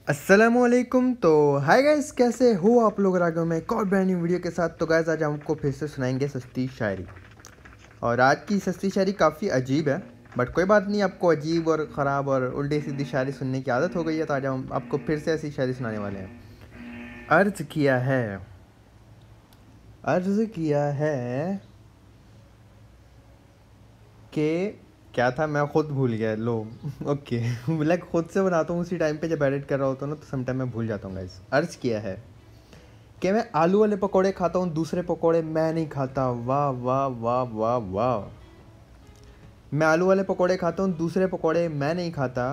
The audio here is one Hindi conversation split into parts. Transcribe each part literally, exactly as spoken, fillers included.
अस्सलामुअलैकुम। तो हाय गाइस, कैसे हो आप लोग? आ गए मैं एक और ब्रांड न्यू वीडियो के साथ। तो गाइस आज हम आपको फिर से सुनाएंगे सस्ती शायरी। और आज की सस्ती शायरी काफ़ी अजीब है, बट कोई बात नहीं। आपको अजीब और ख़राब और उल्टी सीधी शायरी सुनने की आदत हो गई है, तो आज हम आपको फिर से ऐसी शायरी सुनाने वाले हैं। अर्ज़ किया है, अर्ज़ किया है कि क्या था, मैं खुद भूल गया। लो ओके लाइक खुद से बनाता हूँ उसी टाइम पे जब एडिट कर रहा होता हूँ ना, तो समटाइम मैं भूल जाता हूँ गाइस। अर्ज़ किया है कि मैं आलू वाले पकोड़े खाता हूँ, दूसरे पकोड़े मैं नहीं खाता। वाह वाह वाह वाह वाह। मैं आलू वाले पकोड़े खाता हूँ, दूसरे पकोड़े मैं नहीं खाता।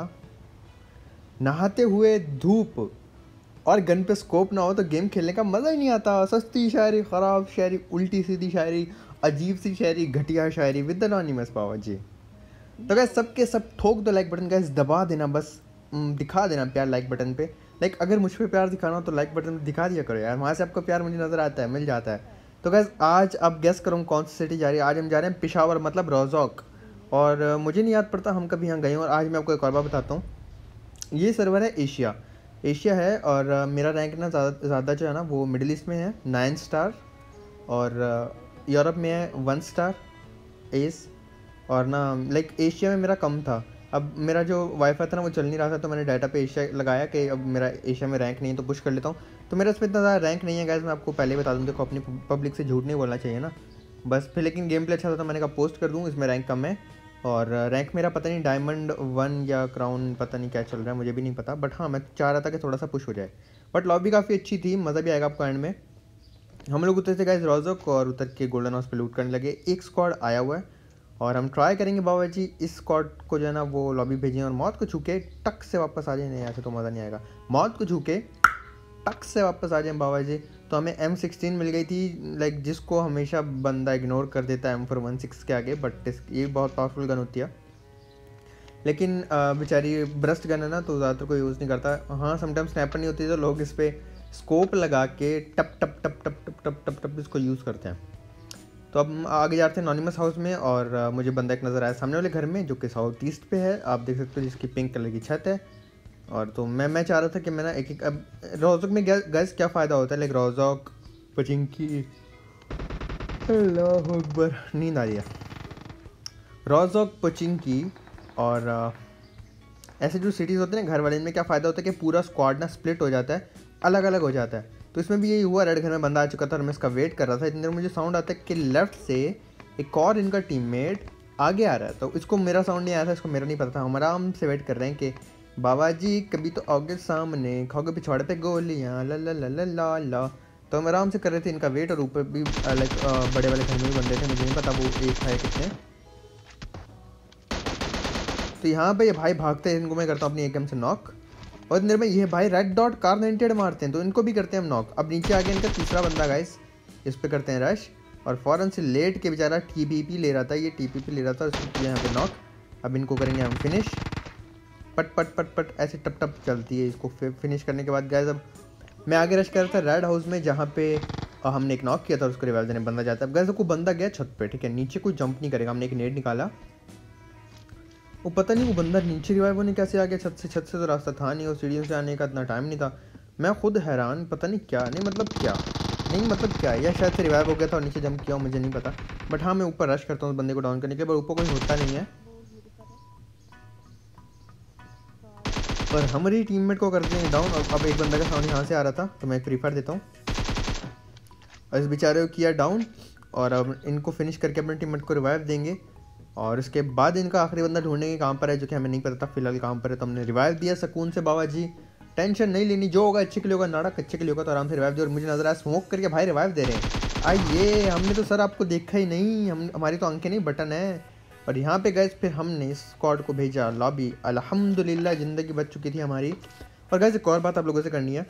नहाते हुए धूप और गन पे स्कोप ना हो तो गेम खेलने का मज़ा ही नहीं आता। सस्ती शायरी, ख़राब शायरी, उल्टी सीधी शायरी, अजीब सी शायरी, घटिया शायरी विद एनोनिमस पावर जी। तो गैस सबके सब ठोक दो लाइक बटन, गैस दबा देना, बस उम, दिखा देना प्यार लाइक बटन पे। लाइक अगर मुझ पे प्यार दिखाना हो तो लाइक बटन पे दिखा दिया करो यार, वहाँ से आपको प्यार मुझे नज़र आता है, मिल जाता है। तो गैस आज आप गेस करो कौन सी सिटी जा रही है। आज हम जा रहे हैं पेशावर, मतलब रोज़ोक। और अ, मुझे नहीं याद पड़ता हम कभी यहाँ गए हैं। और आज मैं आपको एक और बात बताता हूँ। ये सर्वर है एशिया, एशिया है। और अ, मेरा रैंक ना ज़्यादा ज़्यादा जो है ना वो मिडिल ईस्ट में है, नाइन स्टार। और अ, यूरोप में है वन स्टार एस। और ना लाइक एशिया में मेरा कम था। अब मेरा जो वाईफाई था ना वो चल नहीं रहा था, तो मैंने डाटा पे एशिया लगाया कि अब मेरा एशिया में रैंक नहीं है तो पुश कर लेता हूँ। तो मेरा इसमें इतना ज़्यादा रैंक नहीं है गाइस, मैं आपको पहले बता दूँ। देखो अपनी पब्लिक से झूठ नहीं बोलना चाहिए ना, बस। फिर लेकिन गेम प्ले अच्छा था तो मैंने कहा पोस्ट कर दूँ, इसमें रैंक कम है। और रैंक मेरा पता नहीं डायमंड वन या क्राउन, पता नहीं क्या चल रहा है, मुझे भी नहीं पता। बट हाँ, मैं चाह रहा था कि थोड़ा सा पुश हो जाए। बट लॉबी काफ़ी अच्छी थी, मज़ा भी आएगा आपको एंड में। हम लोग उतरे थे गाइस रोज़ोक, और उतर के गोल्डन हाउस पे लूट करने लगे। एक स्क्वाड आया हुआ है और हम ट्राई करेंगे बाबा जी इस स्क्वाड को जो है ना वो लॉबी भेजें और मौत को छूके टक से वापस आ जाए। नहीं ऐसे तो मज़ा नहीं आएगा। मौत को छूके टक से वापस आ जाए बाबा जी। तो हमें एम सिक्सटीन मिल गई थी, लाइक जिसको हमेशा बंदा इग्नोर कर देता है एम फोर वन सिक्स के आगे। बट ये बहुत पावरफुल गन होती है, लेकिन अ, बेचारी ब्रस्ट गन है ना, तो ज़्यादातर कोई यूज़ नहीं करता। हाँ समटाइम स्नैपर नहीं होती तो लोग इस पर स्कोप लगा के टप टप टप टप टप टप टप टप इसको यूज़ करते हैं। तो अब हम आगे जाते हैं एनोनिमस हाउस में। और अ, मुझे बंदा एक नज़र आया सामने वाले घर में, जो कि साउथ ईस्ट पे है, आप देख सकते हो, जिसकी पिंक कलर की छत है। और तो मैं मैं चाह रहा था कि मैं ना एक एक अब रोज़ोक में गैस क्या फ़ायदा होता है, लाइक रोज़ोक पचिंकी, अल्लाह अकबर, नींद आ रही है। रोज़ोक पचिंकी और अ, ऐसे जो सिटीज़ होते हैं ना घर वाले, इनमें क्या फ़ायदा होता है कि पूरा स्क्वाड ना स्प्लिट हो जाता है, अलग अलग हो जाता है। तो इसमें भी यही हुआ, रेड घर में बंदा आ चुका था और मैं इसका वेट कर रहा था। इतनी देर मुझे साउंड आता है कि लेफ्ट से एक और इनका टीममेट आगे आ रहा है। तो इसको मेरा साउंड नहीं आया था, इसको मेरा नहीं पता था। हम आराम से वेट कर रहे हैं कि बाबा जी कभी तो आओगे सामने, खाओगे पिछवाड़े पे गोलियाँ, ला ला ला ला ला ला। तो हम आराम से कर रहे थे इनका वेट। और ऊपर भी लाइक बड़े वाले घर में भी बंदे थे, मुझे नहीं पता वो एक है कितने। तो यहाँ पे ये भाई भागते हैं, इनको मैं करता हूँ अपनी एकम से नॉक। और इतने में ये भाई red dot Kar ninety eight मारते हैं, तो इनको भी करते हैं हम नॉक। अब नीचे आ गया इनका तीसरा बंदा गाइस, इस पे करते हैं रश। और फ़ौरन से लेट के बेचारा टी पी पी ले रहा था, ये टी पी पी ले रहा था, उसको यहाँ पे नॉक। अब इनको करेंगे हम फिनिश, पट पट पट पट ऐसे टप टप चलती है। इसको फिनिश करने के बाद गाइस अब मैं आगे रश कर रहा था रेड हाउस में, जहाँ पे हमने एक नॉक किया था, उसको रिवाइव देने बंदा जाता है। अब गाइस को बंदा गया छत पे, ठीक है, नीचे कोई जंप नहीं करेगा। हमने एक नेट निकाला, वो पता नहीं वो बंदा नीचे रिवाइव होने कैसे आ गया छत से। छत से तो रास्ता था नहीं और सीढ़ियों से आने का इतना टाइम नहीं था। मैं खुद हैरान, पता नहीं क्या, नहीं मतलब क्या, नहीं मतलब क्या, या शायद से रिवाइव हो गया था और नीचे जंप किया, मुझे नहीं पता। बट हाँ मैं ऊपर रश करता हूँ बंदे को डाउन करने के लिए, पर ऊपर कोई होता नहीं है। पर हमारी टीममेट को करते हैं डाउन। अब एक बंदा का साउंड यहाँ से आ रहा था, तो मैं एक फ्री फायर देता हूँ और इस बेचारे को किया डाउन। और अब इनको फिनिश करके अपने टीममेट को रिवाइव देंगे। और इसके बाद इनका आखिरी बंदा ढूंढने के काम पर है, जो कि हमें नहीं पता था फिलहाल काम पर है। तो हमने रिवाइव दिया सुकून से, बाबा जी टेंशन नहीं लेनी, जो होगा अच्छे के लिए होगा, नाटक अच्छे के लिए होगा। तो आराम से रिवाइव दिया। और मुझे नजर आया स्मोक करके भाई रिवाइव दे रहे हैं। आइए, हमने तो सर आपको देखा ही नहीं, हम हमारी तो आंखें नहीं बटन है। और यहाँ पे गए फिर हमने इस स्क्वाड को भेजा लॉबी, अल्हम्दुलिल्लाह ज़िंदगी बच चुकी थी हमारी। और गैस एक और बात आप लोगों से करनी है,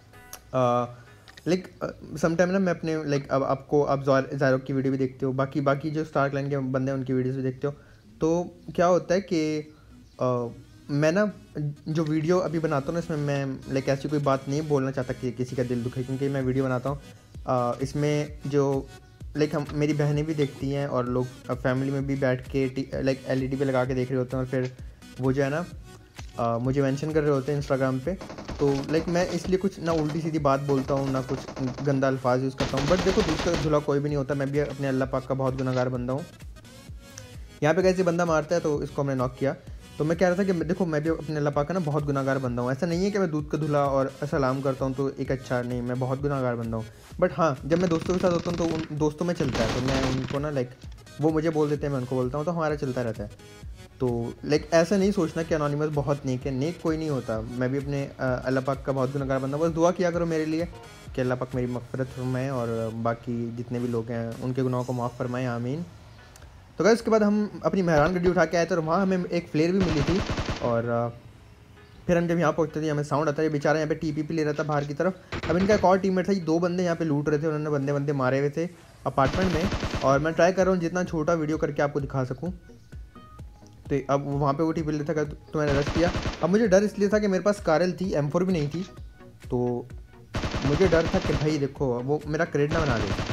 लाइक समटाइम ना मैं अपने लाइक अब आपको आप ज़ायरोक की वीडियो भी देखते हो, बाकी बाकी जो स्टार क्लैन के बंदे हैं उनकी वीडियोस भी देखते हो। तो क्या होता है कि आ, मैं ना जो वीडियो अभी बनाता हूँ ना, इसमें मैं लाइक ऐसी कोई बात नहीं बोलना चाहता कि किसी का दिल दुखे, क्योंकि मैं वीडियो बनाता हूँ इसमें जो लाइक हम मेरी बहनें भी देखती हैं और लोग फैमिली में भी बैठ के लाइक एल ई डी पे लगा के देख रहे होते हैं। और फिर वो जो है ना आ, मुझे मेंशन कर रहे होते हैं इंस्टाग्राम पे। तो लाइक मैं इसलिए कुछ ना उल्टी सीधी बात बोलता हूँ ना कुछ गंदा अल्फाज यूज़ करता हूँ। बट देखो दूध का धुला कोई भी नहीं होता, मैं भी अपने अल्लाह पाक का बहुत गुनहगार बंदा हूँ। यहाँ पे कैसे बंदा मारता है तो इसको हमने नॉक किया। तो मैं कह रहा था कि देखो मैं भी अपने अल्लाह पाक का ना बहुत गुनहगार बंदा हूँ। ऐसा नहीं है कि मैं दूध का धुला और सलाम करता हूँ तो एक अच्छा, नहीं, मैं बहुत गुनहगार बंदा हूँ। बट हाँ, जब मैं दोस्तों के साथ होता हूँ तो उन दोस्तों में चलता है, तो मैं उनको ना लाइक वो मुझे बोल देते हैं, मैं उनको बोलता हूँ, तो हमारा चलता रहता है। तो लाइक ऐसा नहीं सोचना कि अनोनिमस बहुत नेक है, नेक कोई नहीं होता। मैं भी अपने अल्लाह पाक का बहुत गुनहगार बंदा हूँ। बस दुआ किया करो मेरे लिए कि अल्लाह पाक मेरी मग़फ़िरत फरमाए और बाकी जितने भी लोग हैं उनके गुनाहों को माफ़ फरमाए, आमीन। तो गाइस उसके बाद हम अपनी मेहरान गड्डी उठा के आए थे और वहाँ हमें एक फ्लेयर भी मिली थी। और फिर हम जब यहाँ पहुँचते थे हमें साउंड आता है, बेचारा यहाँ पे टीपीपी ले रहा था बाहर की तरफ। अब इनका एक और टीममेट था, ये दो बंदे यहाँ पे लूट रहे थे, उन्होंने बंदे बंदे मारे हुए थे अपार्टमेंट में। और मैं ट्राई कर रहा हूँ जितना छोटा वीडियो करके आपको दिखा सकूँ। तो अब वहाँ पे वो टीपी ले था तो मैंने रश किया। अब मुझे डर इसलिए था कि मेरे पास कारल थी, एम फोर भी नहीं थी, तो मुझे डर था कि भाई देखो वो मेरा क्रेड ना बना दे।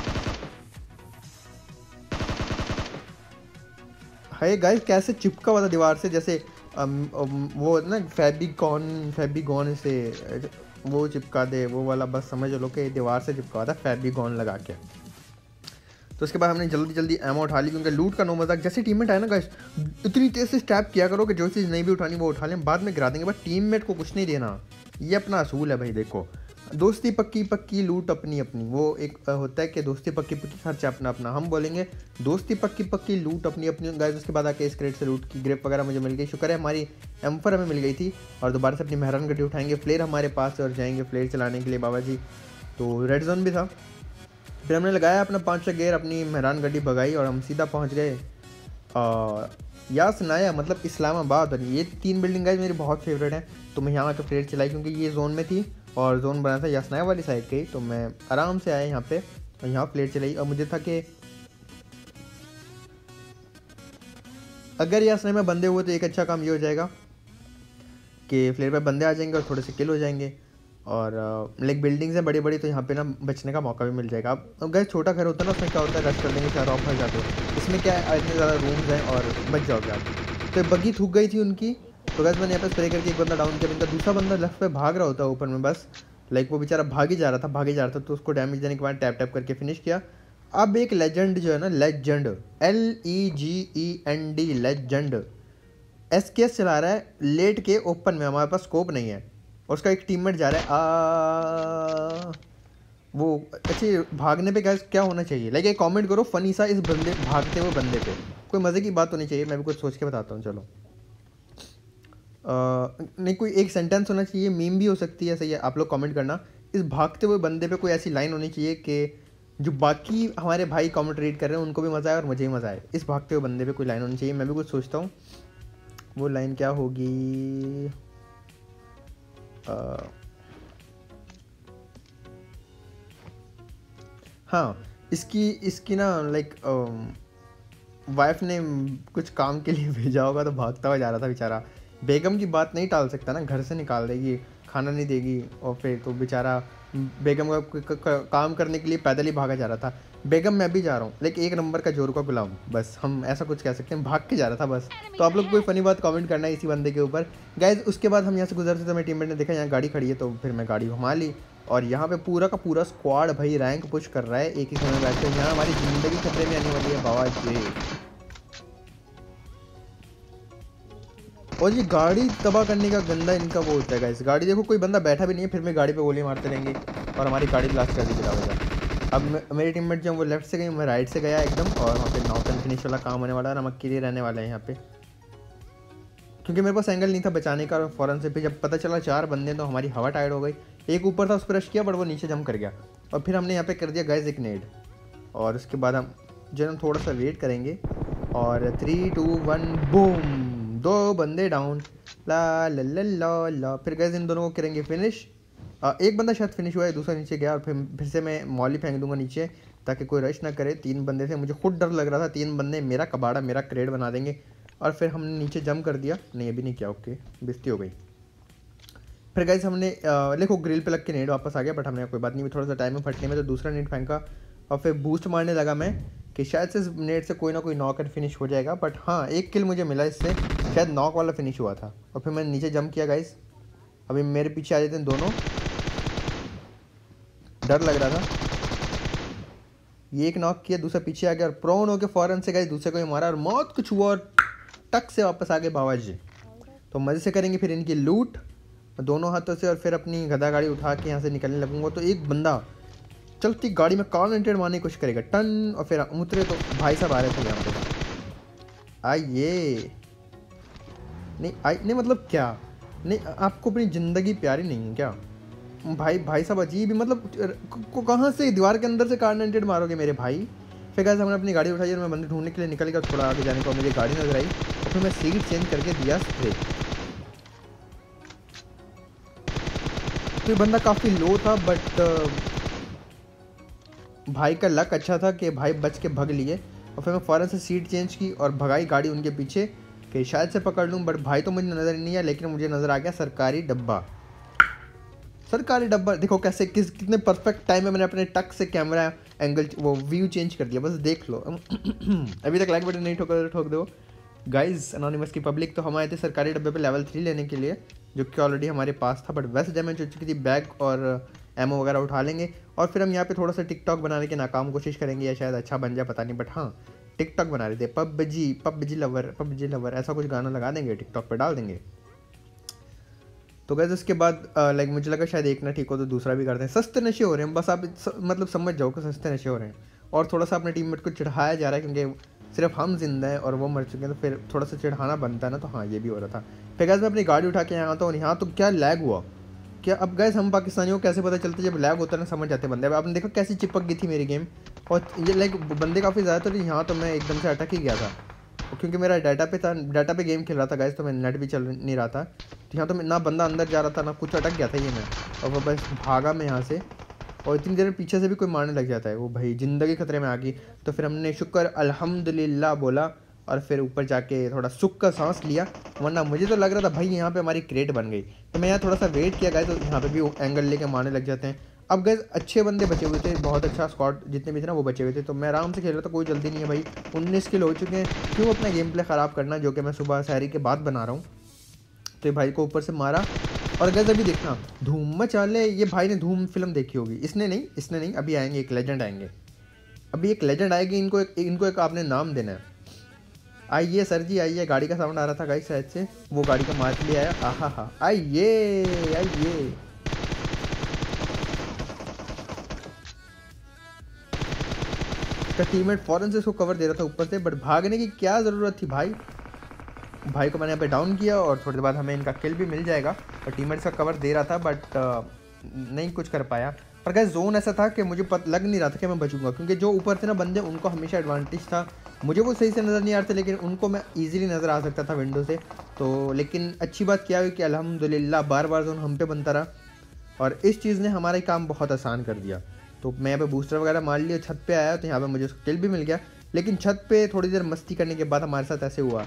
है गाइस कैसे चिपका हुआ था दीवार से, जैसे अम, अम, वो ना फैबिकॉन फैबिकॉन से वो चिपका दे वो वाला, बस समझ लो कि दीवार से चिपका हुआ था फैबिकॉन लगा के। तो उसके बाद हमने जल्दी जल्दी एमो उठा ली क्योंकि लूट का नो मजाक। जैसे टीममेट आया ना गाइस, इतनी तेज से स्टैप किया करो कि जो चीज़ नहीं भी उठानी वो उठा लें, बाद में गिरा देंगे, बट टीममेट को कुछ नहीं देना। ये अपना असूल है भाई। देखो दोस्ती पक्की पक्की लूट अपनी अपनी, वो एक होता है कि दोस्ती पक्की पक्की खर्चा अपना अपना, हम बोलेंगे दोस्ती पक्की पक्की लूट अपनी अपनी। गाइस उसके बाद आके इस क्रेट से लूट की ग्रिप वगैरह मुझे मिल गई, शुक्र है हमारी एम्फर हमें मिल गई थी। और दोबारा से अपनी मेहरान गड्डी उठाएंगे, फ्लेयर हमारे पास और जाएंगे फ्लेयर चलाने के लिए बाबा जी। तो रेड जोन भी था, फिर हमने लगाया अपना पाँच छः गेयर, अपनी मेहरान गड्डी भगाई और हम सीधा पहुँच गए यासनाया मतलब इस्लामाबाद। और ये तीन बिल्डिंग गाइस मेरी बहुत फेवरेट है, तो मैं यहाँ आकर फ्लेयर चलाई क्योंकि ये जोन में थी और जोन बना था यासनाया वाली साइड के ही। तो मैं आराम से आया यहाँ पे और यहाँ फ्लेयर चलाई। और मुझे था कि अगर यासनाया में बंदे हुए तो एक अच्छा काम ये हो जाएगा कि फ्लेयर पे बंदे आ जाएंगे और थोड़े से किल हो जाएंगे। और लाइक बिल्डिंग्स हैं बड़ी बड़ी, तो यहाँ पे ना बचने का मौका भी मिल जाएगा। अब गैस छोटा घर होता है ना, उसमें क्या होता है रश कर देंगे चार ऑफ हो जाते हो, इसमें क्या है इतने ज़्यादा रूम्स हैं और बच जाओगे आप। तो बग्गी थूक गई थी उनकी, तो गैस मैंने यहाँ पे स्प्रे करके एक बंदा डाउन किया। इनका दूसरा बंदा लेफ्ट पे भाग रहा होता है ऊपर में, बस लाइक वो बेचारा भाग ही जा रहा था भाग ही जा रहा था तो उसको डैमेज देने के बाद टैप टैप करके फिनिश किया। अब एक लेजेंड जो है ना, legend L E G E N D legend S K S चला रहा है लेट के ओपन में, हमारे पास स्कोप नहीं है और उसका एक टीममेट जा रहा है आ वो अच्छे भागने पे गैस क्या होना चाहिए। लाइक एक कमेंट करो फनी सा इस बंदे भागते हुए बंदे पे, कोई मज़े की बात होनी चाहिए, मैं भी कुछ सोच के बताता हूँ। चलो आ, नहीं कोई एक सेंटेंस होना चाहिए, मीम भी हो सकती है, सही है, आप लोग कमेंट करना। इस भागते हुए बंदे पे कोई ऐसी लाइन होनी चाहिए कि जो बाकी हमारे भाई कमेंट रीड कर रहे हैं उनको भी मज़ा आए और मुझे भी मज़ा आए। इस भागते हुए बंदे पे कोई लाइन होनी चाहिए, मैं भी कुछ सोचता हूँ। वो लाइन क्या होगी? आ, हाँ इसकी इसकी ना लाइक वाइफ ने कुछ काम के लिए भेजा होगा तो भागता हुआ जा रहा था बेचारा। बेगम की बात नहीं टाल सकता ना, घर से निकाल देगी, खाना नहीं देगी और फिर तो बेचारा बेगम का क, क, क, काम करने के लिए पैदल ही भागा जा रहा था। बेगम मैं भी जा रहा हूँ लेकिन एक नंबर का जोर का गुलाम, बस हम ऐसा कुछ कह सकते हैं, भाग के जा रहा था बस। तो आप लोग कोई फनी बात कमेंट करना है इसी बंदे के ऊपर गाइज। उसके बाद हम यहाँ से गुजरते तो मेरे टीममेट ने देखा यहाँ गाड़ी खड़ी है, तो फिर मैं गाड़ी घुमा ली और यहाँ पे पूरा का पूरा स्क्वाड भाई रैंक पुश कर रहा है एक ही समय बैठ कर। यहाँ हमारी ज़िंदगी खतरे में आने वाली है बाबा जी। और ये गाड़ी तबाह करने का गंदा इनका वो होता है गाइस। गाड़ी देखो कोई बंदा बैठा भी नहीं है फिर भी गाड़ी पे गोली मारते रहेंगे और हमारी गाड़ी ब्लास्ट कर दी गिरा वजह। अब मेरे टीममेट जो वो लेफ्ट से गई, मैं राइट से गया एकदम, और वहाँ पे नॉक एंड फिनिश वाला काम होने वाला है, नमक के लिए रहने वाला है यहाँ पे। क्योंकि मेरे पास एंगल नहीं था बचाने का, और फ़ौरन से फिर जब पता चला चार बंदे तो हमारी हवा टाइट हो गई। एक ऊपर था उस पर रश किया बट वो नीचे जम कर गया और फिर हमने यहाँ पे कर दिया गाइस एक नेड। और उसके बाद हम जो हम थोड़ा सा वेट करेंगे और थ्री टू वन बूम, दो बंदे डाउन, ला ला ला ला ला। फिर गाइस इन दोनों को करेंगे फिनिश। एक बंदा शायद फिनिश हुआ है, दूसरा नीचे गया और फिर फिर से मैं मॉली फेंक दूंगा नीचे ताकि कोई रश ना करे। तीन बंदे थे, मुझे खुद डर लग रहा था तीन बंदे मेरा कबाड़ा मेरा क्रेड बना देंगे। और फिर हमने नीचे जम कर दिया, नहीं अभी नहीं किया, ओके बेइज्जती हो गई। फिर गाइस हमने देखो ग्रिल पे लग के नेट वापस आ गया बट हमने कोई बात नहीं, थोड़ा सा टाइम में फटने में तो दूसरा नेट फेंका और फिर बूस्ट मारने लगा मैं कि शायद से नेट से कोई ना कोई नॉक एंड फिनिश हो जाएगा। बट हाँ एक किल मुझे मिला इससे शायद नॉक वाला फिनिश हुआ था। और फिर मैंने नीचे जंप किया गाइस। अभी मेरे पीछे आ जाते हैं दोनों, डर लग रहा था। ये एक नॉक किया, दूसरा पीछे आ गया और प्रोन होकर फौरन से गाइस दूसरे को ही मारा और मौत कुछ हुआ और टक से वापस आ गए बाबा जी। तो मज़े से करेंगे फिर इनकी लूट दोनों हाथों से और फिर अपनी गधा गाड़ी उठा के यहाँ से निकलने लगूंगा। तो एक बंदा चलती गाड़ी में कॉर्नर मारने की कोशिश करेगा, टन, और फिर उतरे तो भाई साहब आ रहे थे यहाँ पे। आइए नहीं आई नहीं मतलब क्या नहीं, आपको अपनी ज़िंदगी प्यारी नहीं है क्या भाई? भाई साहब अजीब ही, मतलब को कहाँ से दीवार के अंदर से कार्नेटेड मारोगे मेरे भाई। फिर कैसे हमने अपनी गाड़ी उठाई और मैं बंदे ढूंढने के लिए निकल गया। थोड़ा आगे जाने को मुझे गाड़ी नजर आई और फिर मैं सीट चेंज करके दिया स्प्रे। तो ये बंदा काफ़ी लो था बट भाई का लक अच्छा था कि भाई बच के भग लिए। और फिर मैं फ़ौरन से सीट चेंज की और भगाई गाड़ी उनके पीछे कि शायद से पकड़ लूँ। बट भाई तो मुझे नज़र नहीं आया, लेकिन मुझे नज़र आ गया सरकारी डब्बा। सरकारी डब्बा देखो कैसे किस कितने परफेक्ट टाइम में मैंने अपने टक से कैमरा एंगल वो व्यू चेंज कर दिया, बस देख लो। अभी तक लाइक बटन नहीं ठोक ठोक दो गाइस। एनोनिमस की पब्लिक। तो हम आए थे सरकारी डब्बे पे लेवल थ्री लेने के लिए, जो कि ऑलरेडी हमारे पास था बट वैसे डैमेज हो चुकी थी। बैग और एमओ वगैरह उठा लेंगे और फिर हम यहाँ पे थोड़ा सा टिकटॉक बनाने की नाकाम कोशिश करेंगे, या शायद अच्छा बन जाए पता नहीं। बट हाँ, टिकटॉक बना रहे थे, PUBG PUBG lover PUBG lover ऐसा कुछ गाना लगा देंगे, टिकटॉक पे डाल देंगे। तो गैस उसके बाद लाइक मुझे लगा शायद एक ना ठीक हो तो दूसरा भी करते हैं। सस्ते नशे हो रहे हैं, बस आप स, मतलब समझ जाओ कि सस्ते नशे हो रहे हैं। और थोड़ा सा अपने टीममेट को चिढ़ाया जा रहा है क्योंकि सिर्फ हम जिंदा हैं और वो मर चुके हैं, तो फिर थोड़ा सा चिढ़ाना बनता है ना। तो हाँ, ये भी हो रहा था। फिर गैस मैं अपनी गाड़ी उठा के यहाँ आता हूँ। यहाँ तो क्या लैग हुआ क्या। अब गैस हम पाकिस्तानियों को कैसे पता चलता है जब लैग होता है ना, समझ जाते बंदे। अब आपने देखा कैसी चिपक गई थी मेरी गेम, और ये लाइक बंदे काफ़ी ज़्यादा थे। यहाँ तो मैं एकदम से अटक ही गया था क्योंकि मेरा डाटा पे था, डाटा पे गेम खेल रहा था गाइस, तो मैं नेट भी चल नहीं रहा था। तो यहाँ तो ना बंदा अंदर जा रहा था ना कुछ, अटक गया था ये मैं। और वो बस भागा मैं यहाँ से, और इतनी देर पीछे से भी कोई मारने लग जाता है, वो भाई ज़िंदगी खतरे में आ गई। तो फिर हमने शुक्र अल्हम्दुलिल्लाह बोला और फिर ऊपर जाके थोड़ा सुख का सांस लिया, वरना मुझे तो लग रहा था भाई यहाँ पे हमारी क्रेट बन गई। तो मैं यहाँ थोड़ा सा वेट किया गाइस, तो यहाँ पे भी एंगल लेके मारने लग जाते हैं। अब गैस अच्छे बंदे बचे हुए थे, बहुत अच्छा स्क्वाड जितने भी थे ना वो बचे हुए थे। तो मैं आराम से खेल रहा था, कोई जल्दी नहीं है भाई। उन्नीस किल हो चुके हैं, क्यों अपना गेम प्ले ख़राब करना, जो कि मैं सुबह सहरी के बाद बना रहा हूँ। तो ये भाई को ऊपर से मारा। और गैस अभी देखना धूम मचा ले, ये भाई ने धूम फिल्म देखी होगी। इसने नहीं इसने नहीं अभी आएंगे एक लेजेंड आएंगे, अभी एक लेजेंड आएगी। इनको एक इनको एक आपने नाम देना है। आइए सर जी आइए। गाड़ी का साउंड आ रहा था गाइस शायद से, वो गाड़ी का मार लिया आया। आहा हा, आइए आइए। उसका टीममेट फौरन से उसको कवर दे रहा था ऊपर से, बट भागने की क्या ज़रूरत थी भाई। भाई को मैंने यहाँ पे डाउन किया और थोड़ी देर बाद हमें इनका किल भी मिल जाएगा। और टीममेट इसका कवर दे रहा था बट नहीं कुछ कर पाया। पर गाइस जोन ऐसा था कि मुझे पता लग नहीं रहा था कि मैं बचूंगा, क्योंकि जो ऊपर थे ना बंदे उनको हमेशा एडवांटेज था। मुझे वो सही से नज़र नहीं आ रहे थे, लेकिन उनको मैं ईजिली नज़र आ सकता था विंडो से। तो लेकिन अच्छी बात क्या हुई कि अल्हम्दुलिल्लाह बार बार जोन हम पे बनता रहा और इस चीज़ ने हमारा काम बहुत आसान कर दिया। तो मैं यहाँ पे बूस्टर वगैरह मार लिया, छत पे आया तो यहाँ पे मुझे उसका किल भी मिल गया। लेकिन छत पे थोड़ी देर मस्ती करने के बाद हमारे साथ ऐसे हुआ,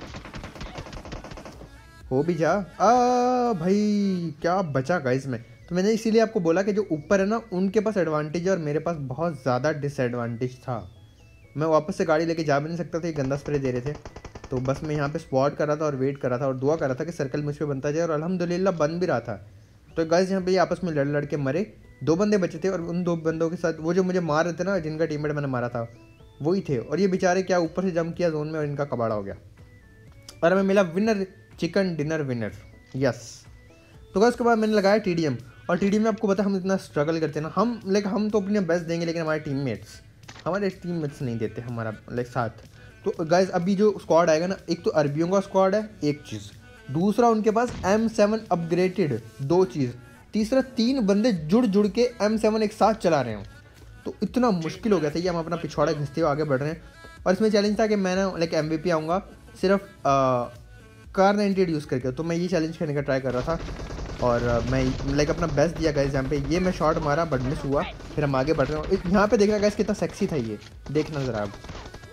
हो भी जा आ भाई क्या बचा गाइस में। तो मैंने इसीलिए आपको बोला कि जो ऊपर है ना उनके पास एडवांटेज है और मेरे पास बहुत ज़्यादा डिसएडवांटेज था। मैं वापस से गाड़ी लेके जा भी नहीं सकता था, ये गंदा स्प्रे दे रहे थे। तो बस मैं यहाँ पे स्पॉट कर रहा था और वेट कर रहा था और दुआ कर रहा था कि सर्कल मुझ पर बनता जाए, और अल्हम्दुलिल्लाह बन भी रहा था। तो गाइस यहाँ पे आपस में लड़ लड़ के मरे, दो बंदे बचे थे और उन दो बंदों के साथ वो जो मुझे मार रहे थे ना, जिनका टीममेट मैंने मारा था वही थे। और ये बेचारे क्या ऊपर से जंप किया जोन में और इनका कबाड़ा हो गया और हमें मिला winner chicken dinner winner, yes. तो गाइस उसके बाद मैंने लगाया टी डी एम, और टी डी एम में आपको पता है हम इतना स्ट्रगल करते हैं ना, हम लाइक हम तो अपने बेस्ट देंगे, लेकिन हमारे टीममेट्स हमारे टीममेट्स नहीं देते हमारा लाइक साथ। तो गाइस अभी जो स्क्वाड आएगा ना, एक तो अरबियों का स्क्वाड है एक चीज़, दूसरा उनके पास एम सेवन अपग्रेडेड दो चीज़, तीसरा तीन बंदे जुड़ जुड़ के एम सेवन एक साथ चला रहे हो। तो इतना मुश्किल हो गया था ये, हम अपना पिछवाड़ा घिसते हुए आगे बढ़ रहे हैं। और इसमें चैलेंज था कि मैं ना लाइक एम वी पी आऊँगा सिर्फ कार नाइन्टी एट यूज़ करके। तो मैं ये चैलेंज करने का ट्राई कर रहा था और मैं लाइक अपना बेस्ट दिया गाइस। यहाँ पे ये मैं शॉट मारा बट मिस हुआ, फिर हम आगे बढ़ रहे हैं। यहाँ पे देखना गाइस कितना सेक्सी था ये, देखना जरा आप।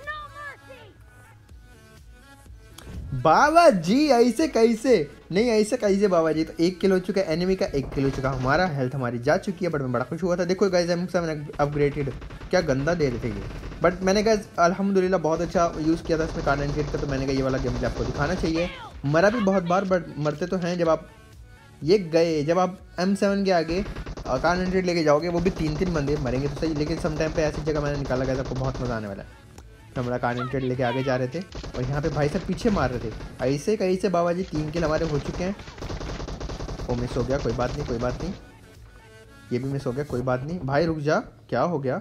बाबा जी ऐसे कैसे नहीं, ऐसे कैसे बाबा जी। तो एक किल हो चुका है एनिमी का, एक किल हो चुका हमारा, हेल्थ हमारी जा चुकी है, बट मैं बड़ा खुश हुआ था। देखो गाइस एम सेवन अपग्रेडेड क्या गंदा दे रहे थे ये। बट मैंने कहा अल्हम्दुलिल्लाह बहुत अच्छा यूज़ किया था इसमें कार नाइन्टी एट का, तो मैंने कहा ये वाला गेम प्ले आपको दिखाना चाहिए। मरा भी बहुत बार, बट मरते तो हैं जब आप ये गए, जब आप एम सेवन के आगे कार नाइन्टी एट लेके जाओगे, वो भी तीन तीन बंदे मरेंगे तो सही, लेकिन सम टाइम पे ऐसी जगह मैंने निकाला गया था, आपको बहुत मज़ा आने वाला है। तो हमारा कार नाइन्टी एट लेके आगे जा रहे थे और यहाँ पे भाई साहब पीछे मार रहे थे ऐसे कहीं से। बाबा जी तीन किल हमारे हो चुके हैं। वो मिस हो गया, कोई बात नहीं कोई बात नहीं, ये भी मिस हो गया, कोई बात नहीं। भाई रुक जा, क्या हो गया,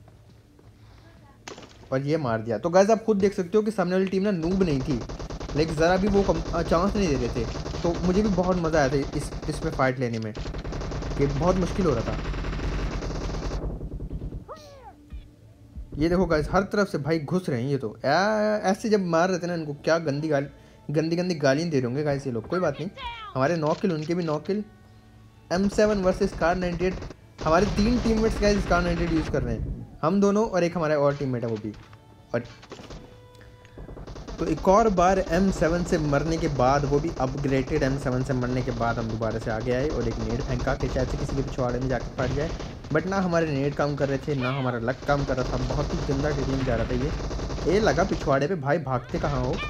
और ये मार दिया। तो गाइस आप खुद देख सकते हो कि सामने वाली टीम ना नूब नहीं थी, लेकिन ज़रा भी वो चांस नहीं दे रहे थे। तो मुझे भी बहुत मज़ा आया था इस इसमें फ़ाइट लेने में, कि बहुत मुश्किल हो रहा था। ये देखो गाइस हर तरफ से भाई घुस रहे हैं ये तो। ऐसे जब मार रहे थे ना इनको, क्या गंदी गाली गंदी गंदी गालियाँ दे रहे होंगे गाइस ये लोग। कोई बात नहीं, हमारे नौ किल, उनके भी नौ kill. M seven versus Kar ninety eight, हमारे तीन teammates guys Kar ninety eight use कर रहे हैं, हम दोनों और एक हमारा और टीममेट है वो भी। और तो एक और बार एम सेवन से मरने के बाद, वो भी अपग्रेडेड एम सेवन से मरने के बाद, हम दोबारा से आगे आए और एक नेट फेंका कि शायद से किसी के पिछवाड़े में जाकर फट जाए। बट ना हमारे नेट काम कर रहे थे, ना हमारा लक काम कर रहा था। बहुत ही गंदा टीम जा रहा था ये। ये लगा पिछवाड़े पे, भाई भागते कहाँ हो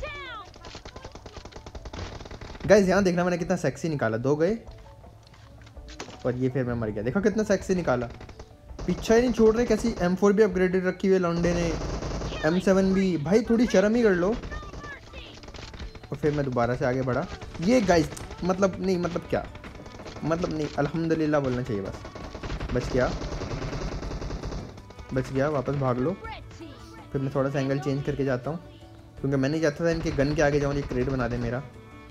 गाइस। यहाँ देखना मैंने कितना सेक्सी निकाला, दो गए और ये फिर मैं मर गया। देखो कितना सेक्सी निकाला, पीछा ही नहीं छोड़ रहे। कैसी एम फोर भी अपग्रेडेड रखी हुई है लॉन्डे ने, एम सेवन भी। भाई थोड़ी शर्म ही कर लो। और फिर मैं दोबारा से आगे बढ़ा। ये गाइस मतलब नहीं, मतलब क्या मतलब नहीं, अल्हम्दुलिल्लाह बोलना चाहिए बस। बच गया बच गया, वापस भाग लो। फिर मैं थोड़ा सा एंगल चेंज करके जाता हूँ, क्योंकि मैं नहीं चाहता था इनके गन के आगे जाऊँ, ये क्रेड बना दे मेरा।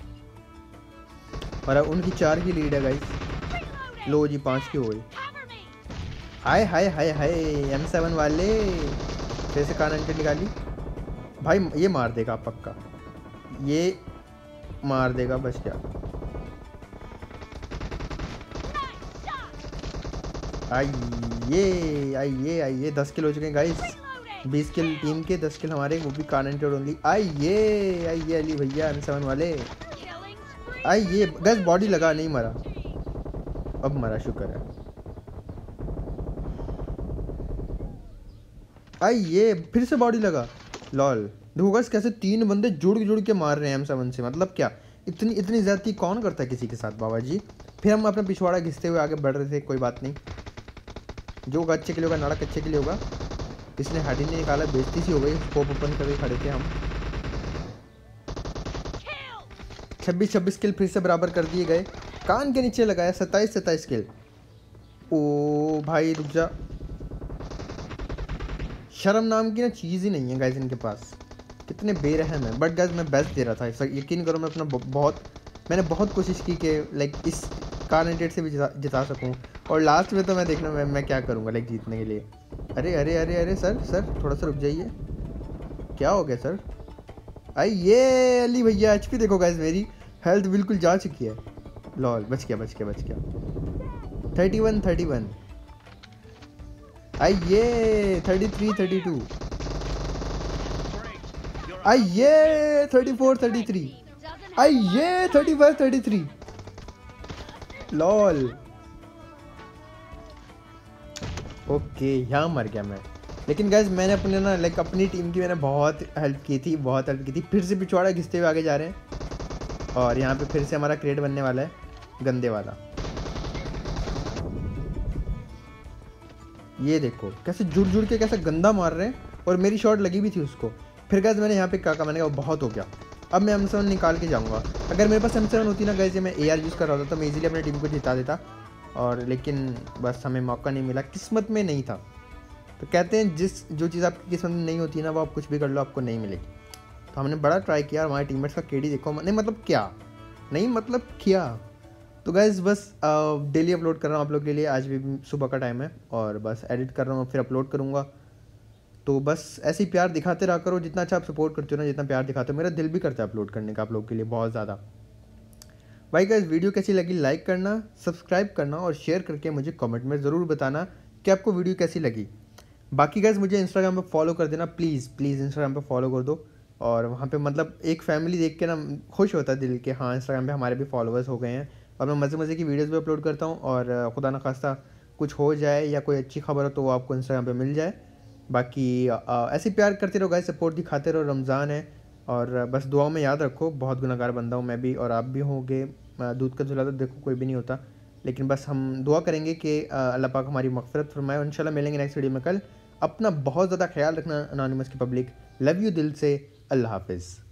और अब उनकी चार की लीड है गाइस। लो जी पाँच की हो गई। हाय हाय हाय हाय, एम सेवन वाले फिर से कार नाइन्टी एट निकाली। भाई ये मार देगा पक्का, ये मार देगा। बच गया। आइए आइए आइए, दस किल हो चुके हैं गाइस। बीस किल टीम के, दस किल हमारे, वो भी कार नाइन्टी एट ओनली। आइए आइए अली भैया एम सेवन वाले, आइए। गाइस बॉडी लगा, नहीं मरा, अब मरा, शुक्र है। आइए फिर से बॉडी लगा, लॉल। देखो गाइस कैसे तीन बंदे जुड़ जुड़ के मार रहे हैं एम सेवन से। मतलब क्या, इतनी इतनी ज़्यादती कौन करता है किसी के साथ बाबा जी। फिर हम अपना पिछवाड़ा घिसते हुए आगे बढ़ रहे थे। कोई बात नहीं, जो होगा अच्छे के लिए होगा, नाड़क अच्छे के लिए होगा। इसने हेड ही नहीं निकाला, बेइज्जती सी हो गई। स्कोप ओपन करके खड़े थे हम। छब्बीस छब्बीस किल फिर से बराबर कर दिए गए। कान के नीचे लगाया, सत्ताईस सत्ताईस किल। ओ भाई रुक जा, शर्म नाम की ना चीज़ ही नहीं है गाइस इनके पास। कितने बेरहम है। बट गाइस मैं बेस्ट दे रहा था, यकीन करो। मैं अपना बहुत मैंने बहुत कोशिश की कि लाइक इस कार नाइन्टी एट से भी जिता जिता सकूं। और लास्ट में तो मैं देखना मैं मैं क्या करूंगा लाइक जीतने के लिए। अरे अरे अरे अरे सर सर थोड़ा सा रुक जाइए, क्या हो गया सर। आइए अली भैया, एचपी देखो गाइस, मेरी हेल्थ बिल्कुल जा चुकी है। लॉल, बच गया बच गया बच गया। थर्टी वन थर्टी वन, आइए थर्टी थ्री थर्टी टू, आइए थर्टी फोर थर्टी थ्री, आइए thirty five thirty three. Lol okay, यहाँ मर गया मैं। लेकिन गाइस मैंने अपने ना लाइक अपनी टीम की मैंने बहुत हेल्प की थी, बहुत हेल्प की थी। फिर से पिछवाड़ा घिसते हुए आगे जा रहे हैं और यहाँ पे फिर से हमारा क्रेड बनने वाला है, गंदे वाला। ये देखो कैसे जुड़ जुड़ के कैसे गंदा मार रहे हैं, और मेरी शॉट लगी भी थी उसको। फिर गाइस मैंने यहाँ पे क्या कहा, मैंने कहा बहुत हो गया, अब मैं एम सेवन निकाल के जाऊँगा। अगर मेरे पास एम सेवन होती ना गाइस, मैं ए आर यूज़ कर रहा था तो मैं इजीली अपनी टीम को जिता देता। और लेकिन बस हमें मौका नहीं मिला, किस्मत में नहीं था। तो कहते हैं जिस जो चीज़ आपकी किस्मत में नहीं होती ना, वो आप कुछ भी कर लो आपको नहीं मिलेगी। तो हमने बड़ा ट्राई किया, हमारे टीममेट्स का केडी देखो। नहीं मतलब क्या नहीं मतलब किया। तो गाइस बस डेली अपलोड कर रहा हूँ आप लोग के लिए। आज भी सुबह का टाइम है और बस एडिट कर रहा हूँ, फिर अपलोड करूँगा। तो बस ऐसे ही प्यार दिखाते रहा करो। जितना अच्छा आप सपोर्ट करते हो ना, जितना प्यार दिखाते हो, मेरा दिल भी करता है अपलोड करने का आप लोग के लिए बहुत ज़्यादा। भाई गाइस वीडियो कैसी लगी लाइक करना, सब्सक्राइब करना और शेयर करके मुझे कमेंट में ज़रूर बताना कि आपको वीडियो कैसी लगी। बाकी गाइस मुझे इंस्टाग्राम पे फॉलो कर देना प्लीज़ प्लीज़, इंस्टाग्राम पे फॉलो कर दो। और वहाँ पे मतलब एक फैमिली देख के ना खुश होता है दिल के, हाँ इंस्टाग्राम पे हमारे भी फॉलोअर्स हो गए हैं। और मैं मज़े मज़े की वीडियोस भी अपलोड करता हूँ। और खुदा न खास्ता कुछ हो जाए या कोई अच्छी खबर हो तो वो आपको इंस्टाग्राम पे मिल जाए। बाकी आ, ऐसे ही प्यार करते रहो गाइस, सपोर्ट दिखाते रहो, रमज़ान है। और बस दुआओं में याद रखो, बहुत गुनहगार बंदा हूँ मैं भी और आप भी होंगे। दूध का धुला तो देखो कोई भी नहीं होता, लेकिन बस हम दुआ करेंगे कि अल्लाह पाक हमारी मग़फ़िरत फरमाए। और इंशाल्लाह मिलेंगे नेक्स्ट वीडियो में कल। अपना बहुत ज़्यादा ख्याल रखना अनोनिमस की पब्लिक। लव यू दिल से। अल्लाह हाफ़िज़।